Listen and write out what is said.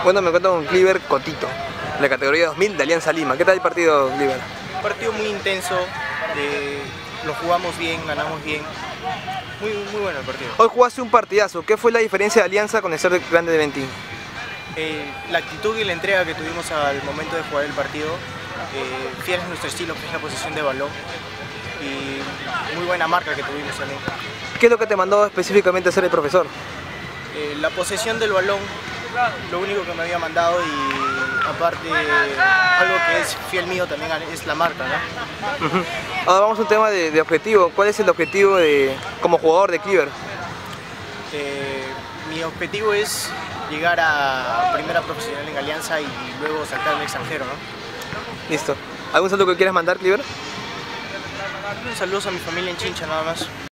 Bueno, me encuentro con Cliver Cotito, de la categoría 2000 de Alianza Lima. ¿Qué tal el partido, Cliver? Un partido muy intenso, lo jugamos bien, ganamos bien. Muy bueno el partido. Hoy jugaste un partidazo. ¿Qué fue la diferencia de Alianza con el ser grande de Ventín? La actitud y la entrega que tuvimos al momento de jugar el partido, fieles a nuestro estilo, que es la posesión de balón, y muy buena marca que tuvimos también. ¿Qué es lo que te mandó específicamente a hacer el profesor? La posesión del balón, lo único que me había mandado, y aparte algo que es fiel mío también es la marca, ¿no? Ahora vamos a un tema de objetivo. ¿Cuál es el objetivo como jugador de Cliver? Mi objetivo es llegar a primera profesional en Alianza y luego saltar al extranjero, ¿no? Listo. ¿Algún saludo que quieras mandar, Cliver? Saludos a mi familia en Chincha nada más.